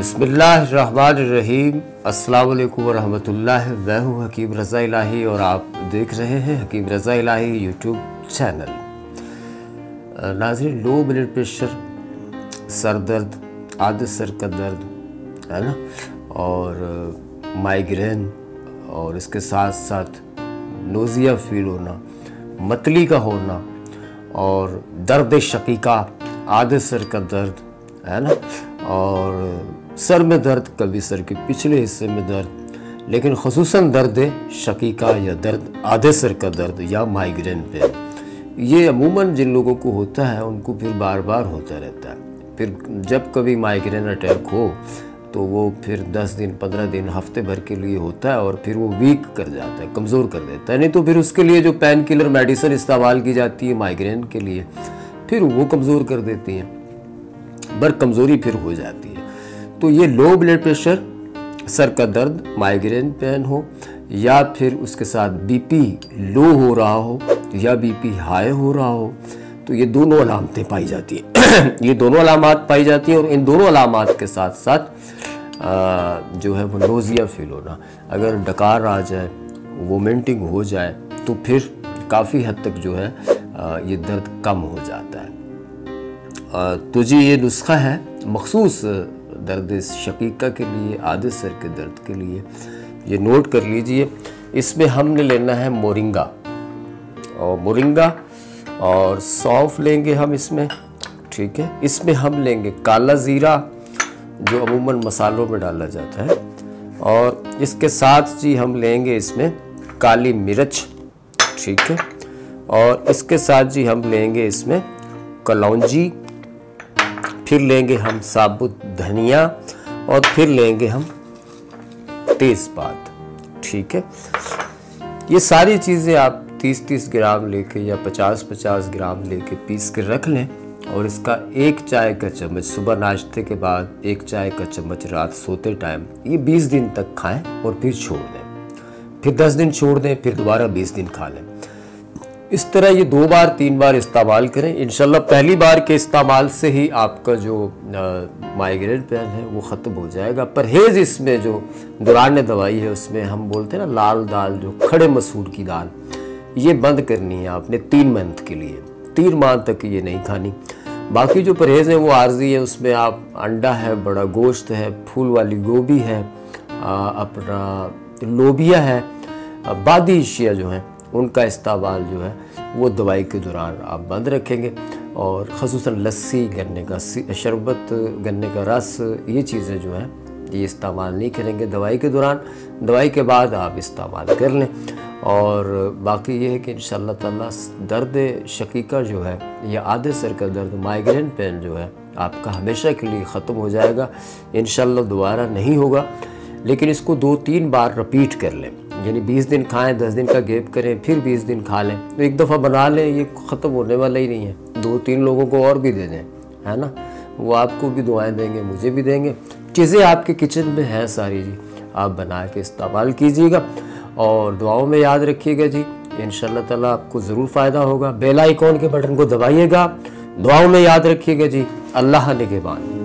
बिस्मिल्लाहिर्रहमानिर्रहीम। अस्सलाम वालेकुम वरहमतुल्लाह। मैं हूँ हकीम रज़ा इलाही और आप देख रहे हैं हकीम रज़ा इलाही यूट्यूब चैनल। नाज़रीन, लो ब्लड प्रेशर, सर दर्द, आधे सर का दर्द है ना, और माइग्रेन, और इसके साथ साथ नोज़िया फील होना, मतली का होना, और दर्द शकीका, आधे सर का दर्द है ना, और सर में दर्द, कभी सर के पिछले हिस्से में दर्द, लेकिन ख़ुसूसन दर्द शकीका या दर्द आधे सर का दर्द या माइग्रेन पे, ये अमूमन जिन लोगों को होता है उनको फिर बार बार होता रहता है। फिर जब कभी माइग्रेन अटैक हो तो वो फिर 10 दिन 15 दिन हफ्ते भर के लिए होता है और फिर वो वीक कर जाता है, कमज़ोर कर देता है। नहीं तो फिर उसके लिए जो पेन किलर मेडिसिन इस्तेमाल की जाती है माइग्रेन के लिए, फिर वो कमज़ोर कर देती हैं, बर कमज़ोरी फिर हो जाती है। तो ये लो ब्लड प्रेशर, सर का दर्द, माइग्रेन पेन हो, या फिर उसके साथ बीपी लो हो रहा हो या बीपी हाई हो रहा हो, तो ये दोनों अलामतें पाई जाती हैं। ये दोनों अलामात पाई जाती हैं, और इन दोनों अलामात के साथ साथ जो है वो नोज़िया फील होना, अगर डकार आ जाए, वोमिटिंग हो जाए, तो फिर काफ़ी हद तक जो है ये दर्द कम हो जाता है। तो जी ये नुस्खा है मखसूस दर्द शकीका के लिए, आधे सर के दर्द के लिए, ये नोट कर लीजिए। इसमें हमने लेना है मोरिंगा, और मोरिंगा और सौंफ लेंगे हम इसमें, ठीक है। इसमें हम लेंगे काला ज़ीरा, जो अमूमन मसालों में डाला जाता है, और इसके साथ जी हम लेंगे इसमें काली मिर्च, ठीक है, और इसके साथ जी हम लेंगे इसमें कलौंजी, फिर लेंगे हम साबुत धनिया, और फिर लेंगे हम तेज़पात, ठीक है। ये सारी चीज़ें आप 30-30 ग्राम लेके या 50-50 ग्राम लेके पीस के रख लें, और इसका 1 चाय का चम्मच सुबह नाश्ते के बाद, 1 चाय का चम्मच रात सोते टाइम, ये 20 दिन तक खाएं और फिर छोड़ दें, फिर 10 दिन छोड़ दें, फिर दोबारा 20 दिन खा लें। इस तरह ये 2 बार 3 बार इस्तेमाल करें। इंशाल्लाह पहली बार के इस्तेमाल से ही आपका जो माइग्रेन पेन है वो ख़त्म हो जाएगा। परहेज़ इसमें जो दौरान दवाई है उसमें हम बोलते हैं ना, लाल दाल, जो खड़े मसूर की दाल, ये बंद करनी है आपने 3 मंथ के लिए, 3 माह तक ये नहीं खानी। बाकी जो परहेज़ है वो आर्जी है, उसमें आप अंडा है, बड़ा गोश्त है, फूल वाली गोभी है, अपना लोबिया है, बादी अशिया जो हैं उनका इस्तेमाल जो है वो दवाई के दौरान आप बंद रखेंगे, और ख़ुसूसन लस्सी, गन्ने का शरबत, गन्ने का रस, ये चीज़ें जो हैं ये इस्तेमाल नहीं करेंगे दवाई के दौरान। दवाई के बाद आप इस्तेमाल कर लें। और बाकी ये है कि इंशाअल्लाह ताला दर्द शकीका जो है, या आधे सर का दर्द, माइग्रेन पेन जो है आपका हमेशा के लिए ख़त्म हो जाएगा। इंशाअल्लाह दोबारा नहीं होगा, लेकिन इसको 2-3 बार रिपीट कर लें, यानी 20 दिन खाएं, 10 दिन का गैप करें, फिर 20 दिन खा लें। तो एक दफ़ा बना लें, ये ख़त्म होने वाला ही नहीं है। 2-3 लोगों को और भी दे दें, है ना, वो आपको भी दुआएं देंगे, मुझे भी देंगे। चीज़ें आपके किचन में हैं सारी जी, आप बना के इस्तेमाल कीजिएगा, और दुआओं में याद रखिएगा जी। इंशाअल्लाह ताला आपको ज़रूर फ़ायदा होगा। बेल आइकॉन के बटन को दबाइएगा, दुआओं में याद रखिएगा जी। अल्लाह निगहबान।